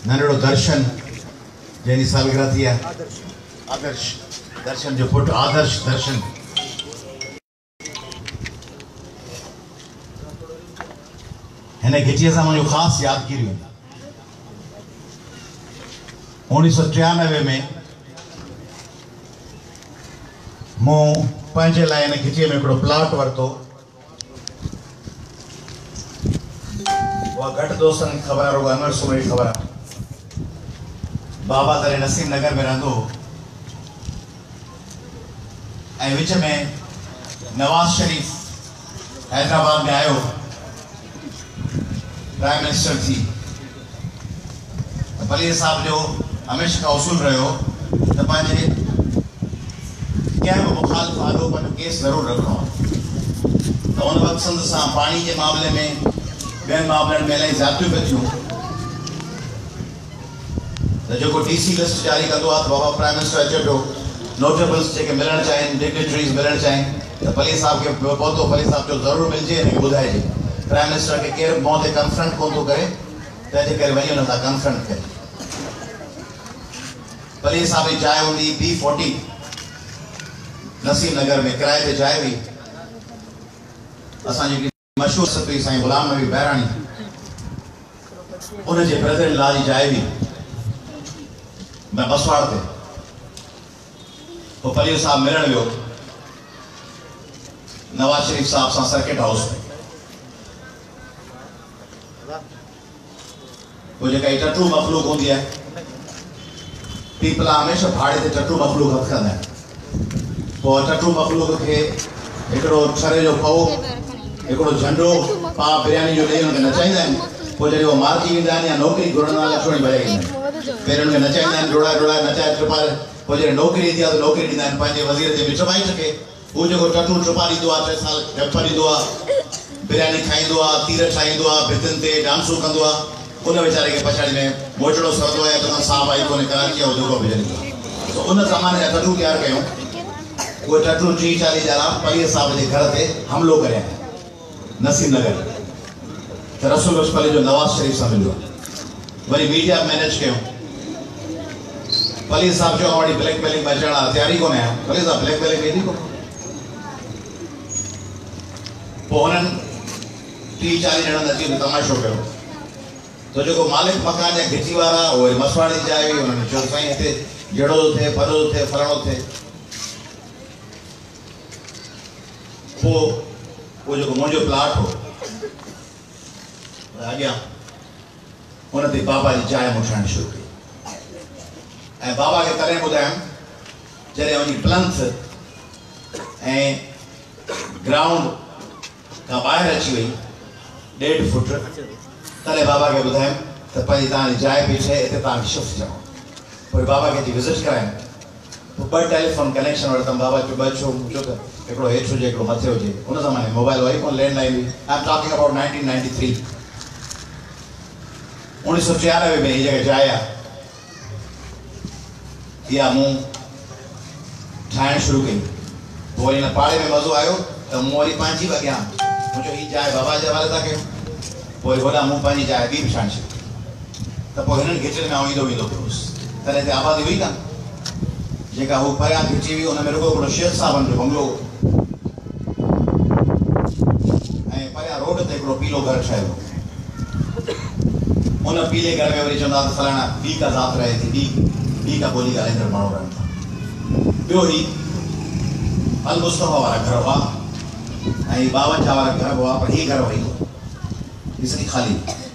नंढड़ो दर्शन जैसी सालगिरह थी है आदर्श दर्शन जो पुट आदर्श दर्शन हिन खिचीअ सां मुंहिंजो ख़ासि यादगिरियूं 1993 में मूं पंहिंजे लाइ हिन खिचीअ में हिकिड़ो प्लॉट वरितो। उहा घटि दोस्तनि खे ख़बर आहे, रुॻो अमर सुमे खे ख़बर आहे। बाबा तॾहिं नसीम नगर में रहंदो हो ऐं विच में नवाज़ शरीफ़ हैदराबाद में आयो प्राइम मिनिस्टर थी। पलीर साहब जो हमेशा का उसूल रहियो त पंहिंजे कंहिं बि मुखालिफ़ आरोपनि जो केस ज़रूरु रखिणो आहे। त उन वक़्तु संद सां पाणी जे मामले में ॿियनि मामलनि में इलाही ज़्यादतियूं पियूं थियूं। त जेको DC लिस्ट जारी कंदो आहे त बाबा प्राइम मिनिस्टर अचे पियो, नोटेबल्स जेके मिलणु चाहिनि, डिग्नेटरीज़ मिलणु चाहिनि त पलीर साहब खे पहुतो। पलीर साहब जो ज़रूरु मिलिजे, हिनखे ॿुधाइजे। प्राइम मिनिस्टर खे केरु मुंहं ते कन्फ्रंट कोन थो करे, तंहिंजे करे वञी हुन सां कन्फ्रंट करे। पलीर साहब जी जाइ हूंदी B40 नसीम नगर में, किराए ते जाइ हुई। असां जेकी मशहूरु सतरी साईं गुलाम नबी बहिराणी उनजे ब्रदर इन लॉ जी जाइ हुई बसवाड़ ते। पोइ पलीर साहब मिलण वियो नवाज शरीफ साहब सां सर्किट हाउस में। वो जेका टटू मखलूक होंदी है, पीपला हमेशा भाड़े ते टटू मखलूक रखंदा आहिनि। पोइ टटू मखलूक खे हिकिड़ो छरे जो पओ, हिकिड़ो झंडो पा बिरयानी जो ॾेई हुनखे नचाईंदा आहिनि। पोइ जॾहिं उहो मारिजी वेंदा आहिनि या नौकिरी घुरण वारा छोड़ी बजाईंदा आहिनि, पहिरियों हुनखे नचाईंदा आहिनि, डोड़ा डोड़ा नचाए ट्रिपाए। पोइ जॾहिं नौकिरी ईंदी आहे त नौकिरी ॾींदा आहिनि पंहिंजे वज़ीर जे विच मां ई सके। उहो जेको टटू ट्रिपा ॾींदो आहे, 3 साल डप ॾींदो आहे, बिरयानी खाईंदो आहे, तीर ठाहींदो आहे, भितियुनि ते डांसूं कंदो आहे। उन वीचारे खे पछाड़ी में मोचड़ो सरदो आहे त साहब आई कोन्हे कराची आहे, जेको बि जॾहिं उन ज़माने जा टटू तयारु कयूं। उहे टटू 30-40 ॼणा पलीर साहब जे घर ते हमिलो करे नसीम नगर त रसूल पली जो नवाज़ शरीफ़ सां मिलियो। वरी मीडिया मैनेज कयूं। पलीर साहब चयो वरी ब्लैकमेलिंग में अचण लाइ तयारी कोन्हे आहियां। पलीर साहब ब्लैकमेलिंग वेंदी कोन। पोइ हुननि 30-40 ॼणनि अची तमाशो कयो। तो जो मालिक मकान या घिची वारा वो मसवाड़ी जाए हुई, उन्होंने चयो साईं हिते जड़ो थे, फरो थे, फलाणो थे। वो जो मुंहिंजो प्लाट हो अॻियां उन ते बाबा जी जाइ मुठाइण शुरू कई। ऐं बाबा खे तॾहिं ॿुधायमि जॾहिं वञी प्लंथ ऐं ग्राउंड खां ॿाहिरि अची वई 1.5 फुट, तॾहिं बाबा खे ॿुधायमि त पंहिंजी तव्हांजी जाइ पई ठहे, हिते तव्हांखे शिफ्ट थियणो। पोइ बाबा खे अची विज़िट करायमि। पोइ 2 टेलीफोन कनेक्शन वरितमि। बाबा चयो 2 छो? छो त हिकिड़ो हेठि हुजे, हिकिड़ो मथे हुजे। उन ज़माने मोबाइल वरी कोन, लैंडलाइन हुई। I am talking about 1993। 1993 में हीअ जॻह जाइ आहे, इहा मूं ठाहिणु शुरू कई। पोइ वरी हिन पाड़े में मज़ो आयो त मूं वरी पंहिंजी अॻियां मुंहिंजो हीअ जाइ बाबा जे हवाले था कयूं। पोइ होॾां मूं पंहिंजी जाइ ॿी बि ठाहिणु शुरू। त पोइ हिननि खिचनि में आउं ईंदो वेंदो पियोसि। तॾहिं हिते आबादी हुई कान, जेका हू परियां खिची हुई। हुन में रुॻो हिकिड़ो शेख साहबनि जो बंगलो ऐं परियां रोड ते हिकिड़ो पीलो घर ठहियो। उन पीले घर में वरी चवंदा त फलाणा ॿी का ज़ात रहे थी, ॿी का ॿोली ॻाल्हाईंदड़ माण्हू रहनि था। ॿियो ही अल मुस्तफ़ा वारा घर हुआ ऐं 52 वारा घर हुआ, पर हीअ घर वही इसकी खाली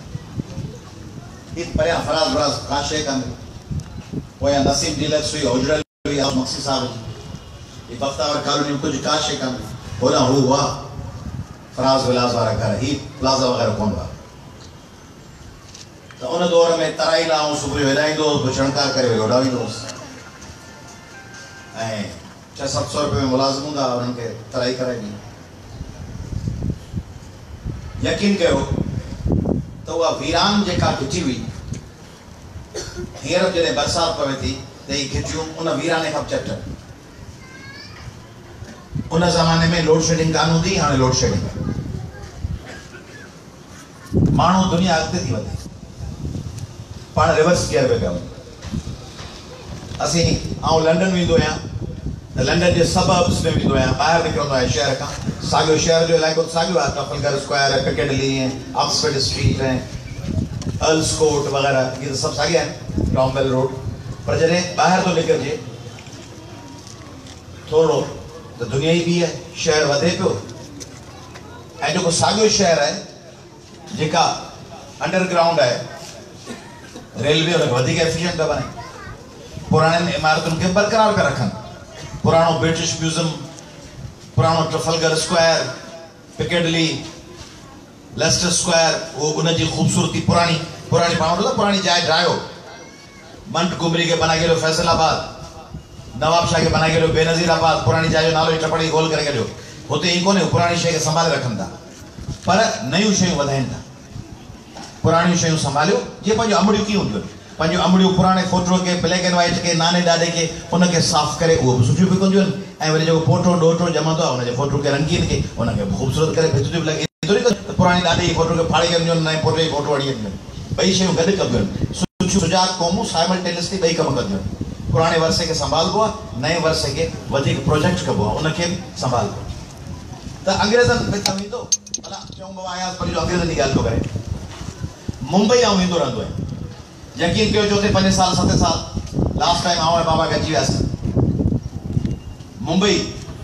इत परियां फराज बराज का शे कान। पोयां नसीम डीलक्स हुई, ओजड़ल हुई, मक्सी साहब जी बख्तावर कॉलोनी में कुछ का शे कान। होना हुआ फराज विलास वारा घर, ही प्लाजा वगैरह कोन हुआ। तो उन दौर में तराई लाऊं सुबुह हिलाईंदो हुउसि, छणकार करे उॾावींदोसि ऐं 600-700 रुपए में मुलाज़िम हूंदा, उन्हनि खे तराई कराईंदी। यकीन कयो तो वह वीरान जेका खिची हुई, हींअर जॾहिं बरसाति पवे थी त ही खिचियूं उन वीराने खां चट। उन ज़माने में लोड शेडिंग कान हूंदी, हाणे लोड शेडिंग माण्हू दुनिया अॻिते थी वधे। पाण रिवर्स गियर पे पिया असीं लंडन वेंदो आहियां त लंडन जे सबर्ब्स में वेंदो आहियां ॿाहिरि निकिरंदो आहियां शहर खां साॻियो शहर जो इलाइक़ो साॻियो आहे ट्रफलगर स्क्वायर ऐं पिकेडली ऐं ऑक्सफर्ड स्ट्रीट ऐं अर्ल्स कोर्ट वग़ैरह इहे त सभु साॻिया आहिनि क्रामवेल रोड पर जॾहिं ॿाहिरि थो निकिरजे थोरो त दुनिया ई ॿी आहे शहर वधे पियो ऐं जेको साॻियो शहर आहे जेका अंडरग्राउंड आहे रेलवे उनखे वधीक एफिशिएंट था बणाइनि पुराणनि इमारतुनि खे बरक़रार पिया रखनि पुराणो ब्रिटिश म्यूज़ियम पुराणो Trafalgar Square Piccadilly Leicester Square वो उनजी खूबसूरती पुरानी पुरानी पुरानी जाइ ड्रायो मंटगोमरी के बना गयो फैसलाबाद नवाब शाह के बना गयो बेनज़ीराबाद पुरानी जाइ जो नालो ई टपड़ी गोल करे गयो होते ई कोने पुरानी शइ खे संभाले रखनि था पर नयूं शयूं वधाइनि था पुरानियूं शयूं संभालियो जीअं पंहिंजूं अमड़ियूं कीअं हूंदियूं आहिनि पंहिंजूं अमड़ियूं पुराणे फोटो के ब्लैक एंड वाइट के नाने ॾाॾे के उनखे साफ़ करे उहो बि सुठियूं विकंदियूं आहिनि ऐं वरी जेको पोटो ॾोटो ॼमंदो आहे उनजे फोटो खे रंगीन खे उनखे ख़ूबसूरत करे भितियूं लॻे पुराणी ॾाॾे जी फोटो खे फाड़े कंदियूं आहिनि नए फोटो जी फोटो वठी वेंदियूं आहिनि ॿई शयूं गॾु कबियूं आहिनि सुजाग क़ौमूं साइमल्टेनियसली ॿई कम कंदियूं आहिनि पुराणे वर्से खे संभालबो आहे नए वर्से खे वधीक प्रोजेक्ट कबो आहे उनखे बि संभालबो त अंग्रेज़नि में कमु ईंदो भला चऊं बाबा आयास पर जो अंग्रेज़नि जी ॻाल्हि थो करे मुंबई आउं वेंदो रहंदो आहियां यकीन कयो चोथे 5 साल 7 साल लास्ट टाइम आउं ऐं बाबा गॾिजी वियासीं मुंबई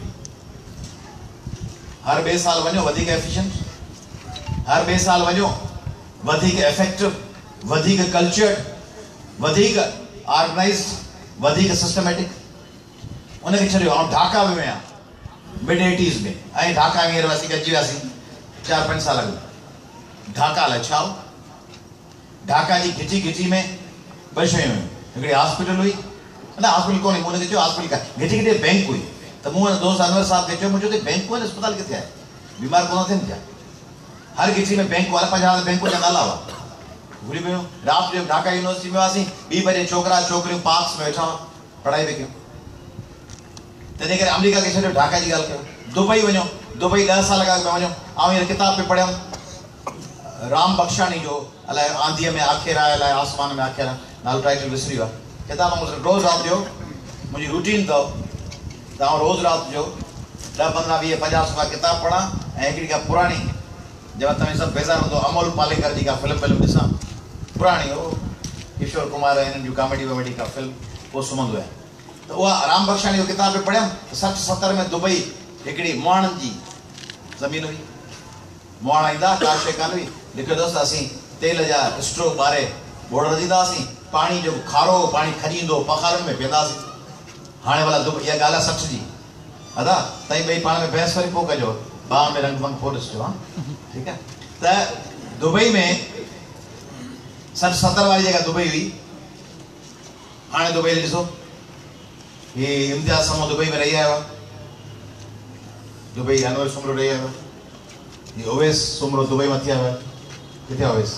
हर 2 साल वञो वधीक एफिशिएंट हर 2 साल वञो वधीक इफेक्टिव वधीक कल्चर्ड वधीक ऑर्गेनाइज्ड वधीक सिस्टमेटिक उनखे छॾियो आउं ढाका में आहियां मिड 80s में ऐं ढाका में हींअर असीं गॾिजी वियासीं 4-5 साल अॻु ढाका लाइ छा ढाका जी घिची में 2 शयूं हुयूं हिकिड़ी हॉस्पिटल हुई न हॉस्पिटल कोन्हे मूं हुनखे चयो हॉस्पिटल का घिची बैंक हुई त मूं दोस्त अनवर साहब खे चयो मुंहिंजो त बैंकूं आहिनि अस्पताल किथे आहे बीमार कोन थियनि पिया हर घिची में बैंक वारा 50 बैंकुनि जा नाला हुआ भूली पियो राति जो ढाका यूनिवर्सिटी में हुआसीं 2 बजे छोकिरा छोकिरियूं पार्क्स में वेठा हुआ पढ़ाई पिया कयूं तंहिंजे करे अमेरिका खे छॾियो ढाका जी ॻाल्हि कयो दुबई वञो दुबई 10 साल अॻु में वञो आउं हींअर किताब पे पढ़ियमि राम बख्शानी जो अलाए आंधीअ में आखेरा आहे अलाए आसमान में आखेरा नालो टाइटल विसरी वियो आहे किताब रोज़ राति जो मुंहिंजी रूटीन अथव त आउं रोज़ राति जो 10, 15, 20, 50 सफ़ा किताब पढ़ां ऐं हिकिड़ी का पुराणी जब तव्हां सभु बेज़ार हूंदो अमोल पालेकर जी का फिल्म ॾिसां पुराणी हो किशोर कुमार हिननि जूं कॉमेडी वॉमेडी का फिल्म पोइ सुम्हंदो आहे त उहा राम बख्शानी जो किताब पे पढ़ियमि 60-70 में दुबई हिकिड़ी मुआणनि जी ज़मीन हुई मुआण ईंदा का शइ कान हुई लिखियो अथसि असीं तेल जा स्ट्रोक ॿारे बोड़ रधींदा हुआसीं पाणी जो खारो पाणी खॼींदो पखारनि में पीअंदासीं हाणे भला इहा ॻाल्हि आहे 60 जी अदा तई ॿई पाण में बहस वरी पोइ कजो बाह में रंग भंग पोइ ॾिसिजो हा ठीकु आहे त दुबई में 60-70 वारी जगह दुबई हुई हाणे दुबई ॾिसो ये इम्तियाज़ समो दुबई में रही आयो दुबई अनवर सुमरो रही आयो ये ओवेस सुमरो दुबई में थी आयो किथे ओवेस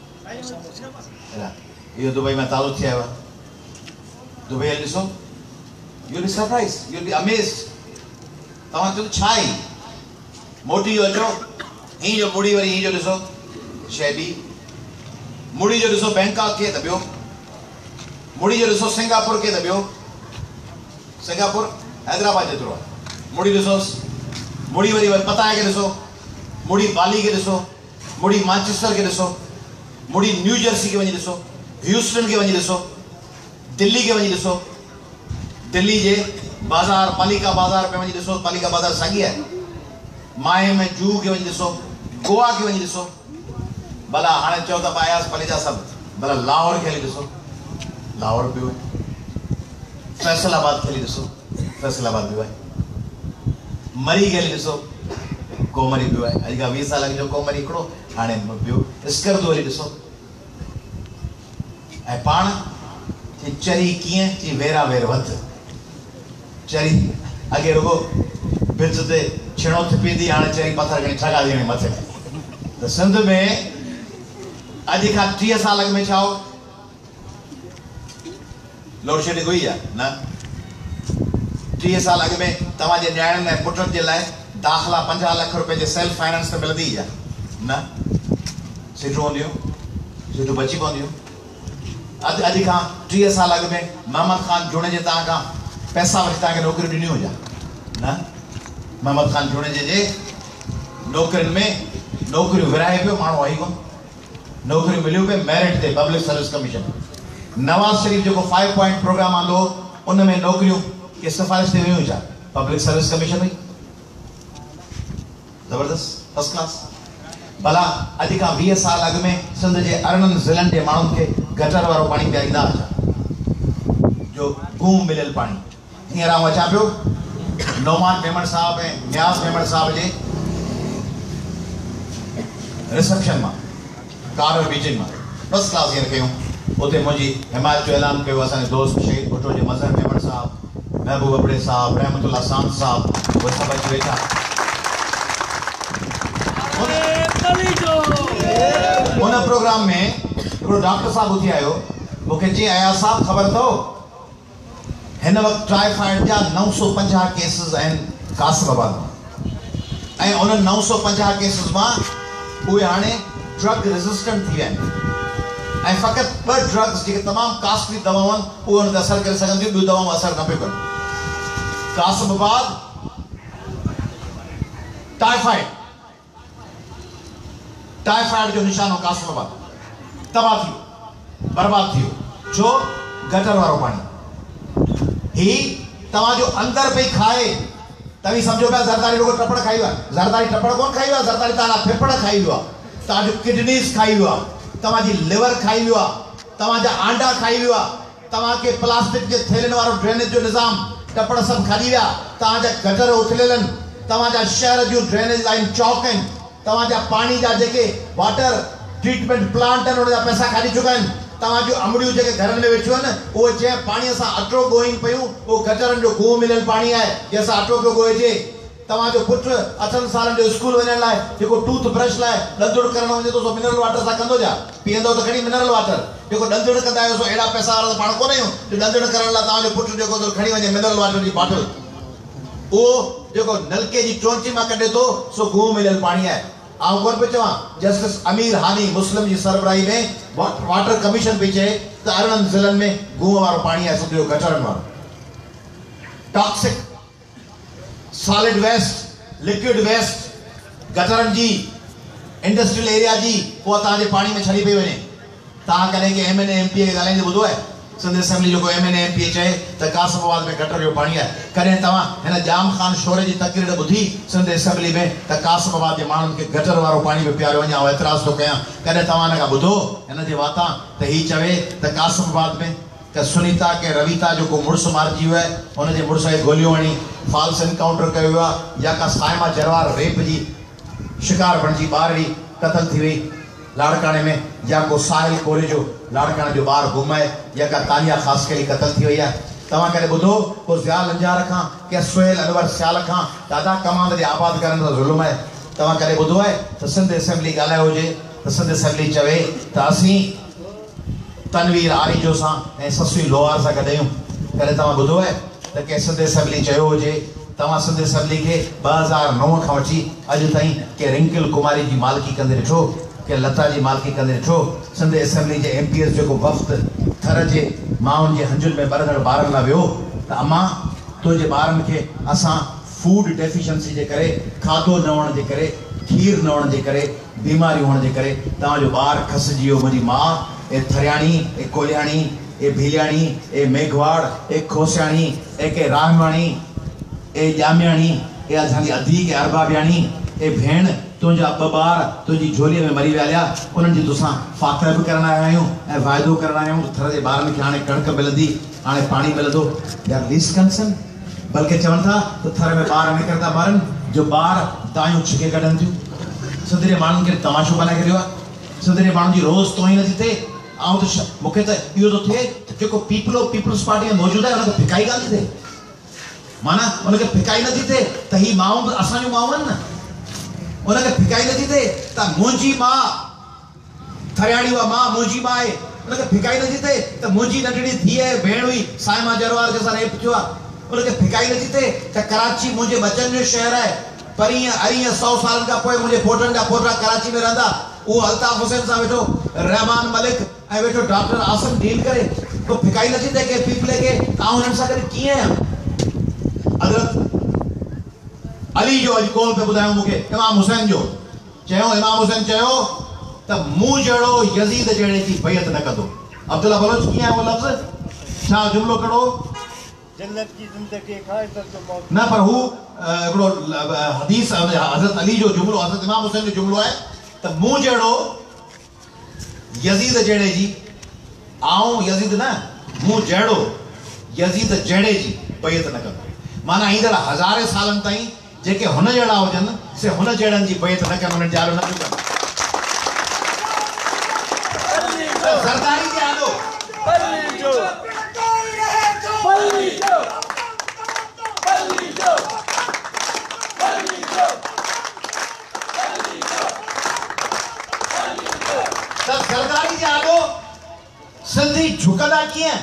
ये दुबई में तालो थी आयो दुबई ॾिसो you be surprise you be amazed तव्हां चओ छा आहे मोटी जो अचो ही जो मुड़ी वरी ही जो ॾिसो शइ बि मुड़ी जो ॾिसो बैंकॉक खे त ॿियो मुड़ी जो ॾिसो सिंगापुर खे त ॿियो सिंगापुर हैदराबाद जेतिरो आहे मुड़ी ॾिसोसि मुड़ी वरी पताए खे ॾिसो मुड़ी बाली खे ॾिसो मुड़ी मैनचेस्टर खे ॾिसो मुड़ी न्यू जर्सी खे वञी ॾिसो ह्यूस्टन खे वञी ॾिसो दिल्ली खे वञी ॾिसो दिल्ली जे बाज़ार पालिका बाज़ार पे वञी ॾिसो पालिका बाज़ार साॻी आहे माहे में जूहू खे वञी ॾिसो गोवा खे वञी ॾिसो भला हाणे चओ त आयास पलेजा सभु भला लाहौर खे हली ॾिसो लाहौर पियो आहे फैसलाबाद खे हली ॾिसो फैसलाबाद पियो आहे मरी खे हली ॾिसो कोमरी पियो आहे अॼु खां 20 साल अॻु जो कोमरी हिकिड़ो हाणे ॿियो स्कर्दो हली ॾिसो ऐं पाण चरी कीअं चई वेरा वेर वध चरी अॻे रुगो बिच ते छिणो थिपींदी हाणे चरी पथर खणी ठगा ॾियणी मथे त सिंध में अॼु खां 30 साल अॻु में छा हो लोड शेडिंग हुई आहे न 30 साल अॻु में तव्हांजे न्याणियुनि ऐं पुटनि जे लाइ दाख़िला 50 लाख रुपए जे सेल्फ फाइनेंस ते मिलंदी आहे न सीटूं हूंदियूं सीटूं बची पवंदियूं अॼु खां 30 साल अॻु में मोहम्मद खान जुणे जे तव्हां खां पैसा वठी तव्हांखे नौकरी ॾिनी हुजा न? मोहम्मद खान जुणे जे नौकरियुनि में नौकरियूं विराए पियो माण्हू आई कोन, नौकरियूं मिलियूं पियो मेरिट ते, पब्लिक सर्विस कमीशन। नवाज़ शरीफ़ जेको 5 पॉइंट प्रोग्राम आंदो उन में नौकरियूं के सिफारिश ते वियूं छा? पब्लिक सर्विस कमीशन हुई। जबरदस्त, फर्स्ट क्लास। भला अॼु खां 20 साल अॻु में सिंध जे अरिड़हनि ज़िलनि जे माण्हुनि खे गटर वारो पाणी पीआरींदा हुआ जो गूम मिलियल पाणी। हींअर आउं अचां पियो नौमान मेमण साहब ऐं न्याज़ मेमण साहब जे रिसेप्शन मां, कार बीचिंग मां फर्स्ट क्लास हींअर कयूं। उते मुंहिंजी हिमायत जो ऐलान कयो असांजे दोस्त शहीद भुट्टो जे मज़हर मेमण साहब, महबूब अबड़े साहब, रहमतुल्ला सांद साहब, उहे सभु अची वेठा। उन प्रोग्राम में हिकिड़ो डॉक्टर साहब उथी आयो, मूंखे चई अयाज़ साहब ख़बर अथव हिन वक़्तु टाइफाइड जा 950 केसिस आहिनि कासिमाबाद में, ऐं उन 950 केसिस मां उहे हाणे ड्रग रेजिस्टेंट थी विया आहिनि, ऐं फ़क़ति 2 ड्रग्स जेके तमामु कास्टली दवाऊं आहिनि उहे उन ते असरु करे सघनि थियूं, ॿियूं दवाऊं असरु न पियूं कनि। कासिमाबाद टाइफाइड जो निशानो कासिमाबाद तबाह थी वियो, बर्बाद थी वियो, छो? गटर वारो पाणी। ही तव्हांजो अंदरि पई खाए, तव्हीं सम्झो पिया ज़रदारी रुगो टपड़ खाई वियो आहे, ज़रदारी टपड़ कोन खाई वियो आहे, ज़रदारी तव्हांजा फेफड़ खाई वियो आहे, तव्हांजो किडनीस खाई वियो आहे, तव्हांजी लिवर खाई वियो आहे, तव्हांजा आंडा खाई वियो आहे, तव्हांखे प्लास्टिक जे थेलियुनि वारो ड्रेनेज जो निज़ाम टपड़ सभु खाई विया, तव्हांजा गटर उथलियल आहिनि, तव्हांजा शहर जूं ड्रेनेज लाइन चौक आहिनि, तव्हांजा पाणी जा जेके वाटर ट्रीटमेंट प्लांट आहिनि उनजा पैसा खाई चुका आहिनि, तव्हांजूं अमड़ियूं जेके घरनि में वेठियूं आहिनि उहे चए पाणीअ सां अटो ॻोहिनि पियूं, उहो गटरनि जो गूं मिलियल पाणी आहे जंहिंसां अटो पियो ॻोहिजे। तव्हांजो पुटु 8 सालनि जो स्कूल वञण लाइ जेको टूथ ब्रश लाइ ॾंदुड़ करणु वञे थो, सो मिनरल वाटर सां कंदो छा? पीअंदो त खणी मिनरल वाटर। जेको ॾंदुड़ कंदा आहियो सो अहिड़ा पैसा वारा त पाण कोन आहियूं जो ॾंदुड़ करण लाइ तव्हांजो पुटु जेको थो खणी वञे मिनरल वाटर जी बॉटल, उहो जेको नलके जी चोंची मां कढे थो सो गूं मिलियल पाणी आहे। आउं कोन पियो चवां, जस्टिस अमीर हानी मुस्लिम जी सरबराही में वाटर कमीशन पई चए त 18 ज़िलनि में गूं वारो पाणी आहे, सॼो गटरनि वारो। Toxic solid waste, liquid waste गटरनि जी, इंडस्ट्रियल एरिया जी पोइ तव्हांजे पाणी में छॾी पई वञे। तव्हां कॾहिं के MNA MP खे ॻाल्हाईंदे ॿुधो आहे? सिंध असेंबली जेको MNA MP चए त कासिमाबाद में गटर जो पाणी आहे। कॾहिं तव्हां हिन जाम खान शोरे जी तकरीर ॿुधी सिंध असेंबली में त कासिमाबाद जे माण्हुनि खे गटर वारो पाणी में पीआरियो वञे? एतिराज़ थो कयां, कॾहिं तव्हां हिन खां ॿुधो हिन जे वाता त हीउ चवे त कासिमाबाद में त सुनीता के रविता जेको मुड़ुसु मारिजी वियो आहे हुनजे मुड़ुस खे गोलियूं हणी फॉल्स एनकाउंटर कयो वियो आहे, या का साइमा जरवार रेप जी शिकार बणिजी ॿारड़ी क़तल थी वई लाड़काणे में, या को साहिल कोरे जो लाड़काणे जो ॿार गुम आहे, या का तानिया ख़ासि कहिड़ी क़तल थी वई आहे। तव्हां कॾहिं ॿुधो को ज़ियाल अंजार खां के सुहेल अनवर सियाल खां दादा कमांड जे आबाद करण जो ज़ुल्म आहे? तव्हां कॾहिं ॿुधो आहे त सिंध असेंबली ॻाल्हायो हुजे त सिंध असेंबली चवे त असीं तनवीर आरिजो सां ऐं ससुई लोहार सां गॾु आहियूं? कॾहिं तव्हां ॿुधो आहे त कंहिं सिंध असेंबली चयो हुजे तव्हां सिंध असेंबली खे 2009 खां वठी अॼु ताईं के रिंकल कुमारी जी मालिकी कंदे ॾिठो, के लता जी मालिकी कंदे ॾिठो? सिंध असेंबली जे MPs जेको वफ़्त थर जे माउनि जे हंजुनि में ॿरंदड़ ॿारनि लाइ वियो त अम्मा तुंहिंजे ॿारनि खे असां फूड डेफिशिएंसी जे करे, खाधो न हुअण जे करे, खीर न हुअण जे करे, बीमारी हुअण जे करे तव्हांजो ॿारु खसिजी वियो। मुंहिंजी माउ ए थरियाणी, ए कोलियाणी, ए भीलियाणी, ए मेघवाड़, ए खोसियाणी, ए के राहमाणी, ए ॼामियाणी, ए असांजी अधी के अरबाबियाणी, ए भेण तुंहिंजा 2 ॿार तुंहिंजी झोलीअ में मरी विया, उन्हनि जी तोसां फाख़र बि करण आया आहियूं ऐं वाइदो करण आया आहियूं थर जे ॿारनि खे हाणे कणिक मिलंदी, हाणे पाणी मिलंदो। यार लीस्ट कंसर्न, बल्कि चवनि था त थर में ॿार निकिरंदा ॿारनि जो ॿार दायूं छिके कढनि थियूं। सिंध जे माण्हुनि खे तमाशो बनाए छॾियो आहे। सिंध जे माण्हुनि जी रोज़ तोही नथी थिए। ऐं त मूंखे त इहो थो थिए जेको पीपल्स पार्टी में मौजूदु आहे हुनखे फिकाई कान थी थिए, माना हुनखे फिकाई नथी थिए त हीअ माण्हू बि असांजूं माण्हू आहिनि न, उनखे फिकाई नथी थिए त मुंहिंजी माउ थरियाणी उहा माउ मुंहिंजी माउ आहे, उनखे फिकाई नथी थिए त मुंहिंजी नंढड़ी धीअ भेण हुई साइमा जरवार जंहिंसां रेप थियो आहे, उनखे फिकाई नथी थिए त कराची मुंहिंजे बचनि जो शहर आहे, परीहं 100 सालनि खां पोइ मुंहिंजे पोटनि जा पोटा कराची में रहंदा, वो अल्ताफ हुसैन साहब वेठो रहमान मलिक ऐं वेठो डॉक्टर आसम डील करे तो फिकाई न थी थे के पीपले के आऊं हुननि सां गॾु कीअं आहियां। हज़रत अली जो अॼु कौल पे ॿुधायो मूंखे इमाम हुसैन जो इमाम हुसैन चयो त मूं जहिड़ो यज़ीद जहिड़े जी बैत न कंदो। अब्दुल्ला बलोच कीअं आहे वो लफ़्ज़ छा जुमिलो कहिड़ो जन्नत की जिंदगी खाए तक तो मौत न पर हू हिकिड़ो हदीस हज़रत अली जो जुमिलो हज़रत इमाम हुसैन जो जुमिलो आहे त मूं जहिड़ो यज़ीद जहिड़े जी आऊं यज़ीद न मूं जहिड़ो यज़ीद जहिड़े जी बैत न कंदो। माना ईंदड़ हज़ारे सालनि ताईं जेके हुन जहिड़ा हुजनि से हुन जहिड़नि जी बैत न कनि, हुननि ॼारो न कनि। ज़रदारी जे आलो ज़रदारी जे आलो सिंधी झुकंदा कीअं।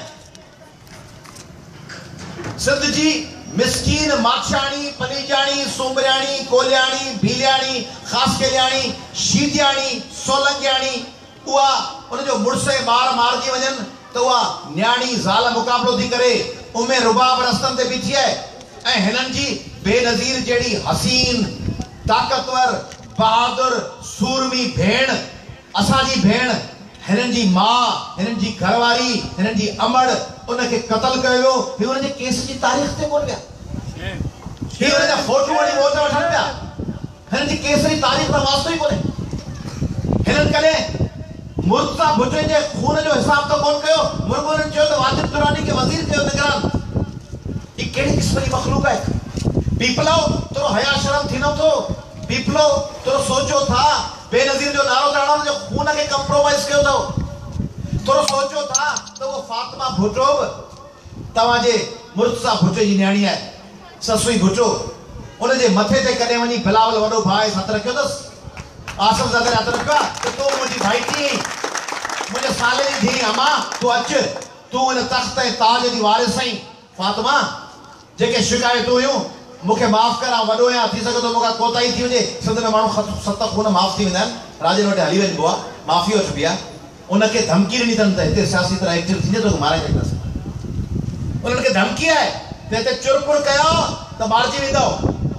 सिंध जी मिस्कीन माछाणी पलीजाणी सोमरियाणी कोलियाणी भीलियाणी ख़ासकेलियाणी शीदियाणी सोलंगियाणी उहा उन जो मुड़ुस ॿार मारिजी वञनि त उहा न्याणी ज़ाल मुक़ाबिलो थी करे उमे रुबाब रस्तनि ते बीठी आहे ऐं हिननि जी बेनज़ीर जहिड़ी हसीन ताक़तवर बहादुर सूरमी भेण असांजी भेण हिननि जी मां हिननि जी घरवारी हिननि जी अमड़ उनखे क़तल कयो वियो। ही हुन जे केस जी तारीख़ ते कोन विया, ही हुन जा फोटो वारी वोट वठनि पिया। हिननि जी केस जी तारीख़ त वास्तो ई कोन्हे। हिननि कॾहिं मुर्तज़ा भुट्टे जे खून जो हिसाब तो कोन कयो। मुर्मुरनि चयो त वाजिद दुरानी खे वज़ीर कयो निगरान। ही कहिड़ी क़िस्म जी मख़लूक़ आहे। पीपलो तोरो हया शर्म थी नथो। पीपलो तोरो सोचो था बेनज़ीर जो नारो त हुन जे खून खे कंप्रोमाइज़ कयो अथव। तोरो सोचो था त वो फातिमा भुट्टो तव्हांजे मुर्तज़ा भुट्टे जी न्याणी आहे ससुई भुट्टो। उन जे मथे ते कॾहिं वञी बिलावल वॾो भाउ हथ रखियो अथसि आसम ज़दर हथ रखियो आहे त तूं मुंहिंजी भाइटी मुंहिंजे साले जी धीउ अमा तूं अचु तूं हिन तख़्त ऐं ताज जी वारिस आहीं। फातिमा जेके शिकायतूं हुयूं मूंखे माफ़ कर वॾो आहियां थी सघे थो मूंखां कोताही थी वञे। सिंध में माण्हू 7 खून माफ़ थी वेंदा आहिनि। राजन वटि हली वञिबो आहे माफ़ी वठिबी आहे। उनखे धमकी ॾिनी अथनि त हिते सियासी तरह एक्टिव थींदे तोखे मारे छॾींदासीं। उन्हनि खे धमकी आहे त हिते चुरपुर कयो त मारिजी वेंदव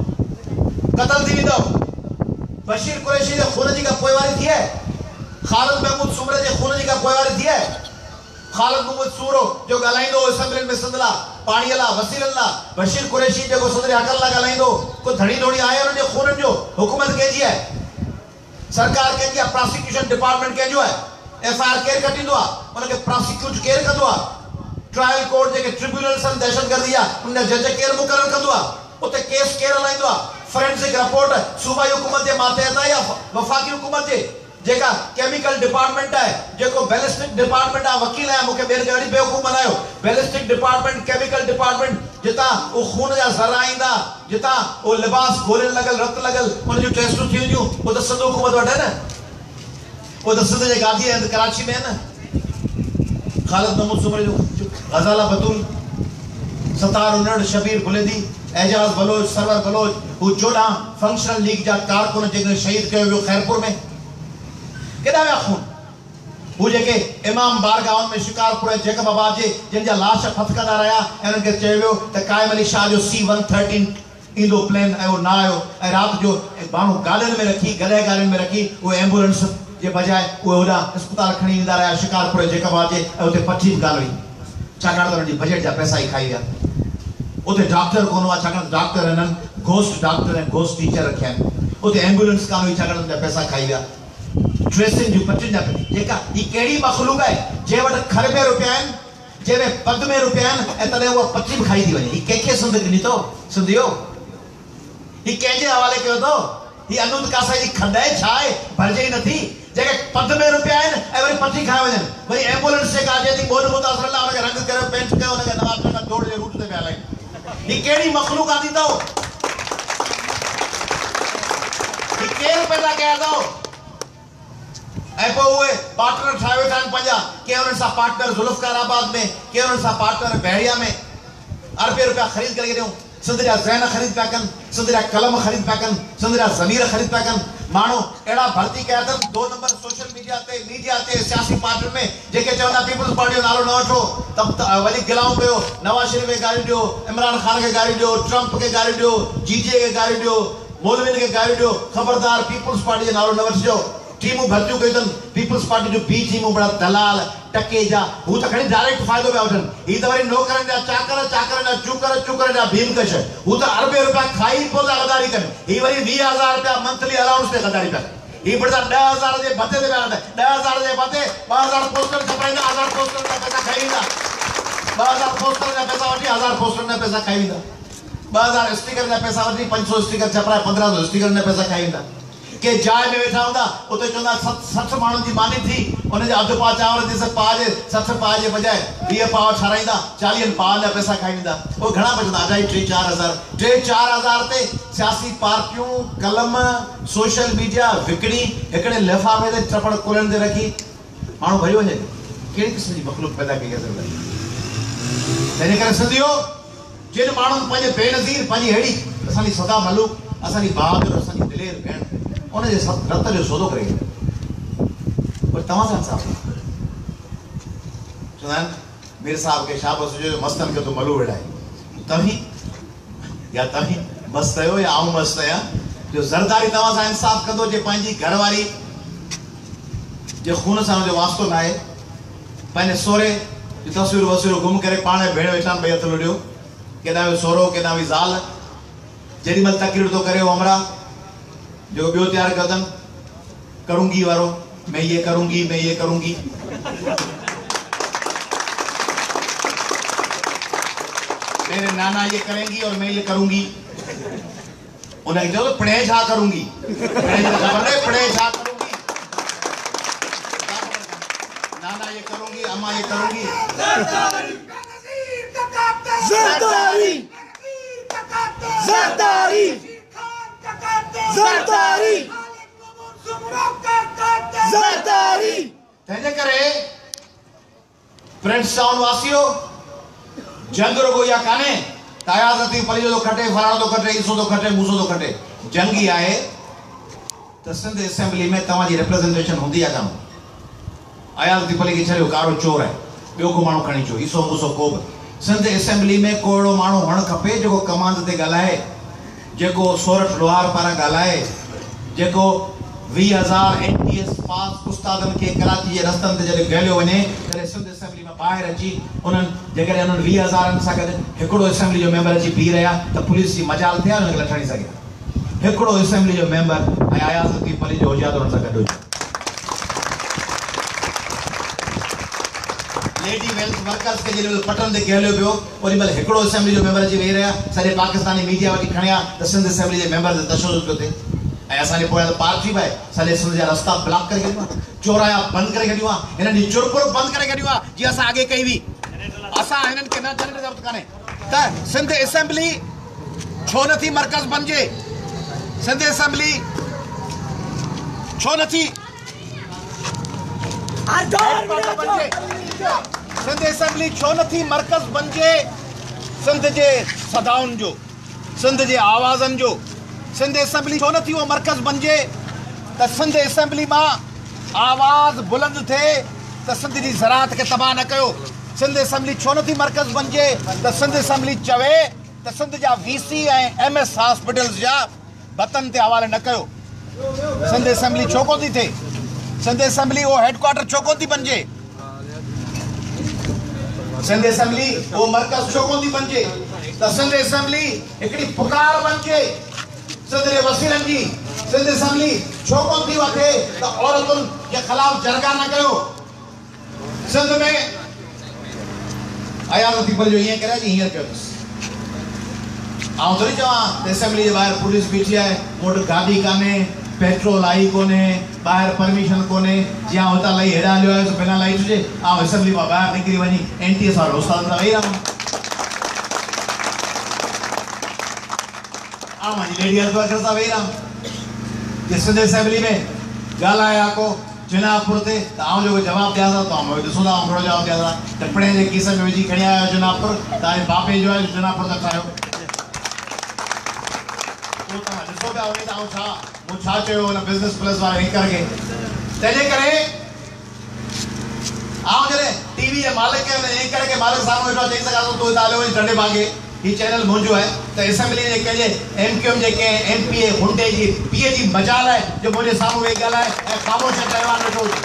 क़तल थी वेंदव। बशीर कुरैशी जे खून जी का पोइवारी थी आहे। ख़ालिद महमूद सूमरे जे खून जी का पोइवारी थी आहे। ख़ालिद महमूद सूरो जो ॻाल्हाईंदो असेंबली में सिंध लाइ पाणीअ लाइ वसीलनि लाइ। बशीर कुरैशी जेको सिंध जे हक़नि लाइ ॻाल्हाईंदो को धड़ी धोड़ी आहे हुननि जे खूननि जो। हुकूमत कंहिंजी आहे? सरकार कंहिंजी आहे? प्रोसिक्यूशन डिपार्टमेंट कंहिंजो आहे? FIR केरु कटींदो आहे? उनखे प्रोसिक्यूट केरु कंदो आहे? ट्रायल कोर्ट जेके ट्रिब्यूनल्स आहिनि दहशतगर्दी आहे उन जा जज केरु मुक़ररु कंदो आहे? उते केस केरु हलाईंदो आहे? फोरेंसिक रिपोर्ट सूबाई हुकूमत जे मातहत आहे या वफ़ाक़ी हुकूमत जे? जेका केमिकल डिपार्टमेंट आहे जेको बैलिस्टिक डिपार्टमेंट आहे वकील आहे मूंखे ॿियनि खे वरी बेवकूफ़ बनायो। बैलिस्टिक डिपार्टमेंट केमिकल डिपार्टमेंट जितां उहो खून जा ज़रा ईंदा जितां उहो लिबास गोलियुनि लॻल रत लॻल उन जूं टेस्टूं थी वञूं उहो त सिंध हुकूमत वटि आहे न। उहो त सिंध जे गादी आहिनि कराची में आहे न। ख़ालिद महमूद सूमरे जो ग़ज़ाला बतूल सतार उनड़ शबीर बुलेदी एजाज़ बलोच सरवर बलोच हू 14 फंक्शनल लीग जा कारकुन जेके शहीद कयो वियो खैरपुर में। केॾा विया खून? हू जेके इमाम बारगाहनि में शिकारपुर ऐं जेकबाबाद जे जिन जा लाश फतकंदा रहिया ऐं उन्हनि खे चयो वियो त क़ाइम अली शाह जो C-113 ईंदो प्लेन ऐं उहो न आयो ऐं राति जो माण्हू गाॾियुनि में रखी गॾे गाॾियुनि में रखी उहे एम्बुलेंस जे बजाए उहे होॾां अस्पताल खणी ईंदा रहिया शिकारपुर ऐं जेकबाबाद जे ऐं उते पची बि ॻाल्हि हुई छाकाणि त हुननि जी बजट जा पैसा ई खाई विया। उते डॉक्टर कोन हुआ छाकाणि त डॉक्टर हिननि घोस्ट डॉक्टर ऐं घोस्ट टीचर रखिया आहिनि। उते एम्बुलेंस कान हुई छाकाणि त हुनजा पैसा खाई विया। ड्रेसिंग जूं पटियुनि जा जेका ही कहिड़ी मख़लूक़ आहे जंहिं वटि खर में रुपया आहिनि जंहिंमें पद में रुपया आहिनि ऐं तॾहिं उहा पची बि खाई थी वञे। ही कंहिंखे सिंध ॾिनी अथव? सिंधियो ही कंहिंजे हवाले कयो अथव? ही अनूद कासाई जी खंड आहे छा आहे? भरिजे ई नथी। जेके पद में रुपया आहिनि ऐं वरी पची खाए वञनि। वरी एम्बुलेंस जेका अचे थी बोल मुतासिर लाइ हुनखे रंग कयो पेंट कयो हुनखे नवाब खां दौड़ जे रूट ते पिया हलाइनि। ही कहिड़ी मख़लूक़ आंदी अथव? ही केरु पैदा कया अथव? ऐं पोइ उहे पार्टनर ठाहे वेठा आहिनि पंहिंजा। के हुननि सां पार्टनर ज़ुल्फ़कार आबाद में के हुननि सां पार्टनर बहरिया में अरबे रुपया ख़रीद करे ॾियूं। सिंध जा ज़हन ख़रीद पिया कनि, सिंध जा कलम ख़रीद पिया कनि, सिंध जा ज़मीर ख़रीद पिया कनि। माण्हू अहिड़ा भर्ती कया अथनि 2 नंबर सोशल मीडिया ते सियासी पार्टियुनि में जेके चवंदा पीपल्स पार्टी जो नालो न वठो त वरी गिलाऊं कयो, नवाज़ शरीफ खे गारियूं ॾियो, इमरान ख़ान खे गारियूं ॾियो, ट्रंप खे गारियूं ॾियो, जीजे खे गारियूं ॾियो, मौलवियुनि खे गारियूं ॾियो। ख़बरदार पीपल्स पार्टी जो नालो न वठिजो। टीमूं भर्तियूं कयूं अथनि पीपल्स पार्टी जो बी टीमूं, बड़ा दलाल टके जा, हू त खणी डायरेक्ट फ़ाइदो पिया वठनि। ही त वरी नौकरनि जा चाकर, चाकरनि जा चूकर जा भीमकश, हू त अरबे रुपया खाई पोइ था गदारी कनि। ही वरी 20,000 रुपया मंथली अलाउंस ते गदारी पिया कनि। ही बड़ा 10,000 जे भते ते पिया हलंदा, 10,000 जे भते 2,000 पोस्टर छपाईंदा, 1,000 पोस्टर जा पैसा खाई वेंदा, 2,000 पोस्टर जा पैसा वठी 1,000 पोस्टर जा पैसा खाई वेंदा, 2,000 स्टिकर जा पैसा वठी 500 स्टिकर छपाए 1,500 स्टिकर जा पैसा खाई वेंदा। के जाय में वेठा हूंदा उते चवंदा 60 माण्हुनि जी मानी थी, उनजे अधु पा चांवर जे 60 पा जे बजाय 20 पाव ठाराईंदा, 40 पाव जा पैसा खाई वेंदा। वो घणा बचंदा? 3-4 हज़ार ते सियासी पार्टियूं कलम सोशल मीडिया विकणी हिकिड़े लिफ़ाफ़े ते चपड़ कुलनि ते रखी माण्हू भरी वञे। कहिड़ी क़िस्म जी मख़लूक़ पैदा कई आहे सरकार? तंहिंजे करे सिंधियो जिन माण्हुनि पंहिंजे बेनज़ीर पंहिंजी अहिड़ी असांजी सदा मलूक, असांजी बहादुर, असांजी दिलेर भेण उनजे रत जो सौदो करे पर तव्हां सां इंसाफ़ चवंदा आहिनि मीर साहब खे शाबस हुजे मस्तनि खे तूं मलू वेड़ाए, तव्हीं मस्त आहियो या आऊं मस्त आहियां। जो ज़रदारी तव्हां सां इंसाफ़ कंदो जे पंहिंजी घरवारी जे खून सां हुनजो वास्तो न आहे, पंहिंजे सोरे जी तस्वीरूं वस्वीरूं गुम करे पाण भेण वेठा ॿई हथ लुॾियो, केॾां वियो सोरो केॾां हुई ज़ाल, जेॾीमहिल तकरीर थो करे हमरा जो ॿियो तयारु कयो अथनि करूंगी वारो, मैं ये करूंगी मेरे नाना ये करेंगी और मैं ये करूंगी। उन्हें चलो पढ़े छा करूंगी, पढ़े छा करूंगी, नाना ये करूंगी, अम्मा ये करूंगी। ज़रदारी तंहिंजे करे फ्रेंड्स टाउन वासियो जंग रुगो या काने त अयाज़ लतीफ़ पलेजो थो खटे, फलाणो थो खटे, ईसो थो खटे, मूसो थो खटे। जंग ही आहे त सिंध असेंबली में तव्हांजी रिप्रेज़ेंटेशन हूंदी आहे कान। अयाज़ लतीफ़ पलेजी छॾियो कारो चोर आहे, ॿियो को माण्हू खणी अचो, ईसो मूसो को बि। सिंध असेंबली में को अहिड़ो माण्हू हुअणु खपे जेको कमांड ते ॻाल्हाए, जेको सोरठ लोहार पारां ॻाल्हाए, जेको 20,000 NTS पास उस्तादनि खे कराची जे रस्तनि ते जॾहिं गलियो वञे तॾहिं सिंध असेंबली में ॿाहिरि अची उन्हनि जेकॾहिं उन्हनि 20,000 सां गॾु हिकिड़ो असेंबली जो मेंबर अची बीह रहिया त पुलिस जी मजाल थिया हुनखे लठणी सघे। हिकिड़ो असेंबली जो मेंबर ऐं अयाज़ लतीफ़ पलेजो हुजे त हुन सां गॾु हुजे। लेडी वेल्थ वर्कर्स के जेॾी पटन ते गलियो पियो ओॾी महिल हिकिड़ो असेंबली जो मेंबर अची वेही रहिया, सॼे पाकिस्तानी मीडिया वठी खणिया त सिंध असेंबली जे मेंबर ते तशदुद पियो थिए। ऐं असांजे पोयां त पार्टी बि आहे, सॼे सिंध जा रस्ता ब्लॉक करे छॾियो आहे, चौराहा बंदि करे छॾियो आहे, हिननि जी चुरपुर बंदि करे छॾियो आहे जीअं असां अॻे कई हुई। असां हिननि खे न जनरेटर ज़रूरत कान्हे त सिंध असेंबली छो नथी मर्कज़ बणिजे, सिंध असेंबली छो नथी सिंध असेंबली छो नथी मर्कज़ बणिजे सिंध जे सदाउनि जो, सिंध जे आवाज़नि जो। सिंध असेंबली छो नथी उहो मर्कज़ बणिजे त सिंध असेंबली मां आवाज़ बुलंद थिए त सिंध जी ज़राअत खे तबाह न कयो। सिंध असेंबली छो नथी मर्कज़ बणिजे त सिंध असेंबली चवे त सिंध जा VC ऐं MS हॉस्पिटल्स जा बतन ते हवाले न कयो। सिंध असेंबली छो कोन थी थिए, सिंध असेंबली वो हेडक्वार्टर छो कोन थी बणिजे, सिंध असेंबली वो मर्कज़ छो कोन थी बणिजे त सिंध असेंबली हिकिड़ी पुकार बणिजे सिंध जे वसीलनि जी। सिंध असेंबली छो कोन थी वठे त औरतुनि जे ख़िलाफ़ जरगा न कयो। सिंध में अयाज़ लतीफ़ पलेजो ईअं करे जी हींअर कयो अथसि। आउं थोरी चवां त असेंबली जे ॿाहिरि पुलिस बीठी आहे, मूं वटि गाॾी कान्हे, पेट्रोल आई कोन्हे, ॿाहिरि परमिशन कोन्हे, जीअं हुतां लही हेॾां हलियो आयुसि बिना लाइट हुजे, ऐं असेंबली मां ॿाहिरि निकिरी वञी NTS वारो उस्तादनि सां वेही रहां। मुंहिंजी लेडी हेल्थ वर्कर सां वेही रहां जे सिंध असेंबली में ॻाल्हाया को जुनापुर ते त आउं जेको जवाबु ॾियां थो तव्हां ॾिसो था आउं कहिड़ो जवाबु ॾियां था। टिपणे जे कीस में विझी खणी आयो जुनापुर, तव्हांजे बाबे जो आहे जुनापुर त ठाहियो। गुस्सो पिया वञे त मूं छा चयो हुन बिज़नेस प्लस वारे एंकर खे तंहिंजे करे जॾहिं टीवी जे मालिक खे एंकर खे मालिक साम्हूं वेठो चई सघां थो तूं हितां हलियो वञी ठंडे भागे ही चैनल मुंहिंजो आहे त असेंबली जे कंहिंजे MQM जे कंहिं MP हुंडे जी पीए जी मजाल आहे जो मुंहिंजे साम्हूं वेही ॻाल्हाए ऐं ख़ामोश चइवान वेठो हुजे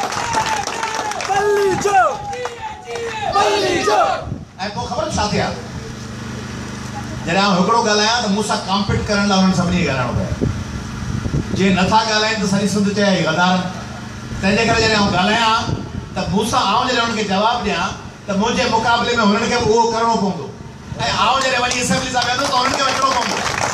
ऐं पोइ ख़बर छा थिया जॾहिं आउं हिकिड़ो ॻाल्हायां त मूंसां कॉम्पीट करण लाइ हुननि सभिनी खे ॻाल्हाइणो पए जे नथा ॻाल्हाइनि त सॼी सिंध चए गदार तंहिंजे करे जॾहिं आउं ॻाल्हायां त मूंसां आउं जॾहिं हुननि खे जवाबु ॾियां त मुंहिंजे मुक़ाबले में हुननि खे बि उहो करिणो पवंदो ऐं आउं जॾहिं वञी असेंबली सां वेंदो त हुननि खे अचिणो पवंदो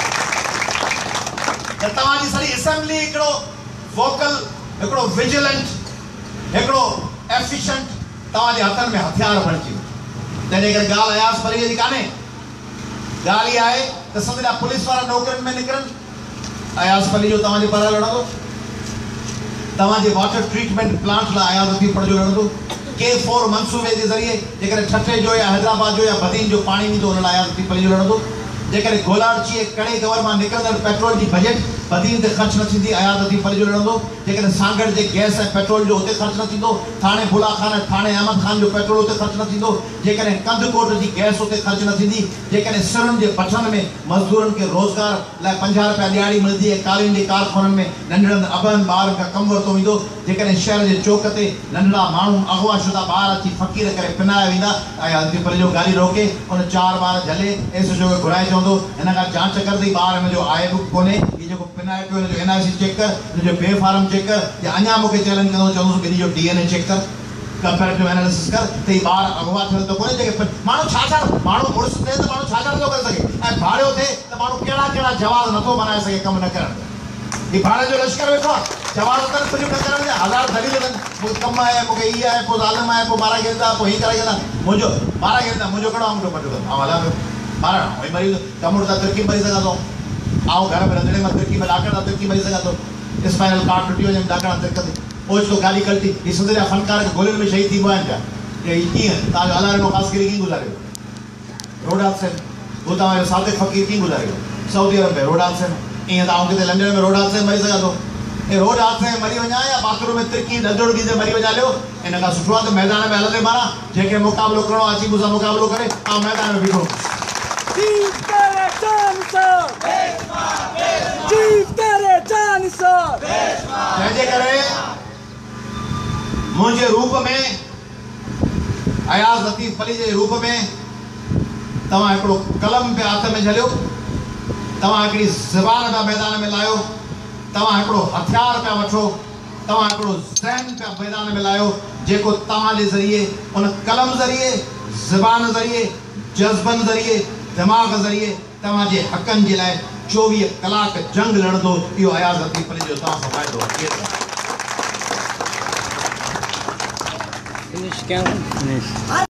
त तव्हांजी सॼी असेंबली हिकिड़ो वोकल हिकिड़ो विजिलेंट हिकिड़ो एफिशिएंट तव्हांजे हथनि में हथियार बणिजी वियो तंहिंजे करे ॻाल्हि अयाज़ पलीअ जी कान्हे ॻाल्हि इहा आहे त सॼा पुलिस वारा नौकरनि में निकिरनि अयाज़ पली जो तव्हांजे पर लड़ंदो तव्हांजे वाटर ट्रीटमेंट प्लांट लाइ अयाज़ लतीफ़ जो लड़ंदो K4 मंसूबे जे ज़रिए जेकॾहिं ठठे जो या हैदराबाद जो या बदीन जो पाणी ईंदो हुन लाइ अयाज़ लतीफ़ जो लड़ंदो जेकॾहिं गोलारची कड़े कवर मां निकिरंदड़ पेट्रोल जी बजट बदीन ते ख़र्च न थींदी अयाज़ लतीफ़ जो लड़ंदो जेकॾहिं सांगड़ जे गैस ऐं पेट्रोल जो उते ख़र्च न थींदो थाणे बुलाखान थाणे अहमद खान जो पेट्रोल उते ख़र्च न थींदो जेकॾहिं कंदकोट जी गैस उते ख़र्च न थींदी जेकॾहिं सिरनि जे पठनि में मज़दूरनि खे रोज़गार लाइ 50 रुपया ॾियारी मिलंदी ऐं कालीन जे कारखाननि में नंढड़नि अबनि ॿारनि खां कमु वरितो वेंदो जेकॾहिं शहर जे चौक ते नंढड़ा माण्हू अगवा शुदा ॿार अची फ़क़ीर करे पिनाया वेंदा अयाज़ लतीफ़ जो गाॾी रोके उन 4 ॿार झले SHO खे घुराए चवंदो हिन खां जांच कर थी ॿार हिन जो आहे बि कोन्हे हीउ जेको पिनाए पियो हिन जो NIC चेक कर हिन जो बेफार्म चेक कर या अञा मूंखे चैलेंज कंदो चवंदुसि ॿिन्ही जो DNA चेक कर कंपेरेटिव एनालिसिस कर त हीउ ॿार अगवा थियल त कोन्हे जेके माण्हू छा माण्हू मुड़ुसु थिए त माण्हू छा नथो करे सघे ऐं भाड़ियो थिए त माण्हू कहिड़ा कहिड़ा जवाज़ नथो बनाए सघे कमु न करण हीउ भाड़े जो लश्कर वेठो आहे जवाज़ कर कुझु न करण जा हज़ार दलील आहिनि मूंखे कमु आहे मूंखे हीअ आहे पोइ ज़ालिम आहे पोइ ॿार गिरंदा पोइ हीअ करे मुंहिंजो ॿार गिरंदा मुंहिंजो कहिड़ो अंगूठो पटियो अथनि ऐं हलां पियो ॿार वही मरी कमु त तिरकी मरी सघां थो आउं घर में रंधिणे में तिरकी में ॾाकण तिरकी मरी सघां थो स्पाइनल कार्ड टुटी वञे ॾाकण तिरकंदे ओचितो गाॾी कल्टी हीअ सिंध जा फनकार खे गोलियुनि में शहीद थी विया आहिनि पिया की कीअं तव्हांजो अलाह ख़ासगिरी कीअं गुज़ारियो रोड हादसे में उहो तव्हांजो सादिक फ़क़ीर कीअं गुज़ारियो सऊदी अरब में रोड हादसे में ईअं त आउं किथे लंडन में रोड हादसे में मरी सघां थो ऐं रोड हादसे में मरी वञा या बाथरूम में तिरकी ॾंदड़ ॾींदे मरी वञा लियो इन खां सुठो आहे त मैदान में हलंदे मारां जंहिंखे मुक़ाबिलो करिणो आहे अची मूंसां मुक़ाबिलो करे ऐं मैदान में बीठो तंहिंजे करे मुंहिंजे रूप में अयाज़ लतीफ़ पली जे रूप में तव्हां हिकिड़ो कलम पिया हथ में झलियो तव्हां हिकिड़ी ज़बान पिया मैदान में लायो तव्हां हिकिड़ो हथियार पिया वठो तव्हां हिकिड़ो ज़हन पिया मैदान में लायो जेको तव्हांजे ज़रिए उन कलम ज़रिए ज़बान ज़रिए जज़्बनि ज़रिए दिमाग़ ज़रिए तव्हांजे हक़नि जे लाइ 24 कलाक जंग लड़ंदो इहो अयाज़ लतीफ़ पली जो तव्हां सां फ़ाइदो आहे